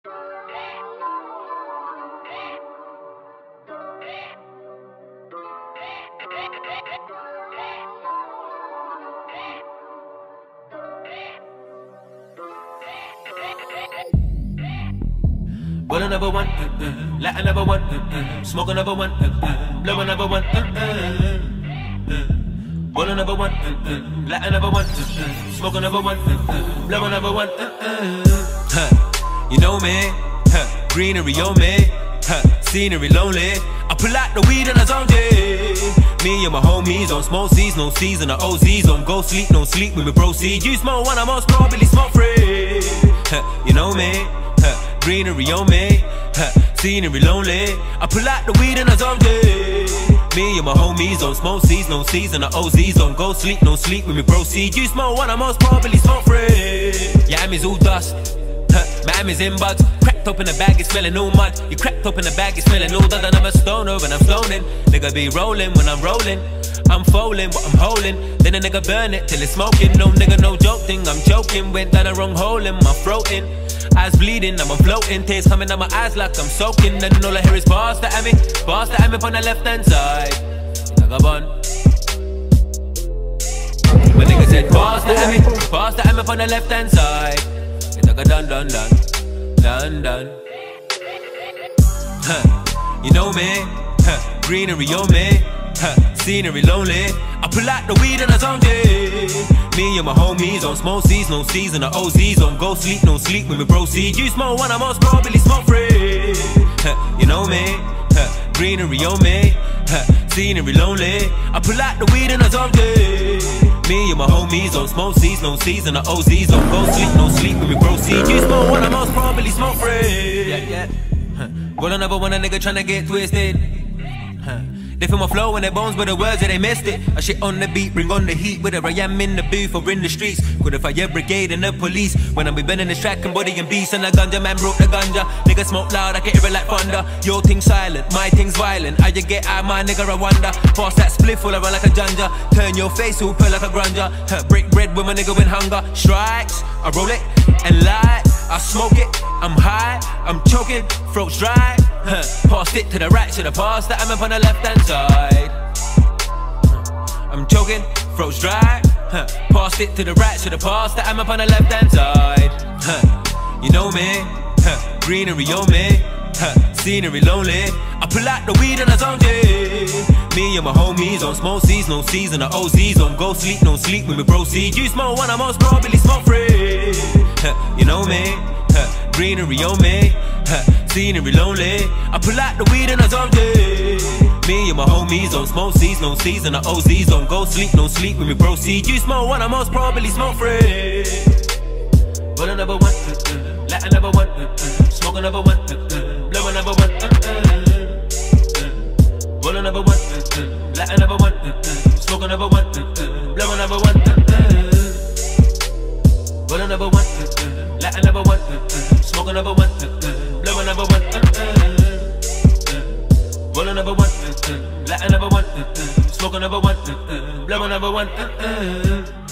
Roll another one, light another one, smoke another one, blow another one, roll another one, light another one, smoke another one, blow another one. You know me, greenery on me, scenery lonely. I pull out the weed and I zone me and my homies on smoke seas, no season or OZs on go sleep, no sleep when we proceed. You smoke one, I'm most probably smoke free. You know me. Greenery on me, scenery lonely. I pull out the weed and I zone me and my homies on smoke seas, no season or OZs on go sleep, no sleep when we proceed. You smoke one, I most probably smoke free. Yeah, I'm all dust, my am is in buds. Cracked up in the bag, it's smelling all mud. You cracked up in the bag, it's smelling all dud. And I'm a stoner when I'm stoning. Nigga be rolling when I'm rolling. I'm folding what I'm holding. Then a nigga burn it till it's smoking. No nigga, no joke thing, I'm joking. Went down the wrong hole in my throating. Eyes bleeding, I'm floating. Tears coming out my eyes like I'm soaking. Then all I hear is pasta at me on the left hand side. Vagabond. My nigga said pasta at me on the left hand side. It's like a done. You know me, greenery on me, scenery lonely. I pull out the weed and I zone me and my homies on smoke seas, no season or OZs on go sleep, no sleep when we proceed. You smoke one, I most probably smoke free. You know me, greenery on me, scenery lonely. I pull out the weed and I zone me and my homies on smoke seas, no season or OZs on go sleep, no sleep when we proceed. You smoke one, I most probably smoke free. Yeah. Roll another one, a nigga tryna get twisted. They feel my flow and their bones, but the words that they missed it. I shit on the beat, bring on the heat. Whether I am in the booth or in the streets. Could if I fire brigade and the police. When I be bending this track and body and beast. And the ganja man broke the ganja. Nigga smoke loud, I can hear it like thunder. Your thing's silent, my thing's violent. How you get out, my nigga, I wonder. Pass that spliff, full around like a janja. Turn your face, all pearl like a granja. Break bread with my nigga with hunger. Strikes, I roll it and light. I smoke it, I'm high, I'm choking, throat's dry. Passed it to the right, should've passed that I'm up on the left hand side. I'm choking, throat's dry. Passed it to the right, should've passed that I'm up on the left hand side. You know me, greenery on me, scenery lonely. I pull out the weed and I zone me and my homies on smoke seas, no season or OZs on go sleep, no sleep when we proceed. You smoke one, I most probably smoke free. You know me, greenery on me, scenery lonely. I pull out the weed and I zone me and my homies on smoke seas, no season or OZs on go sleep, no sleep when we proceed. You smoke one, I most probably smoke free. Roll another one, light another one, smoke another one, blow another one. Roll another one, light another one, smoke another one, blow another one. Roll another one, light another one, smoke another one, blow another one. Roll another one, light another one, smoke another one, blow another one.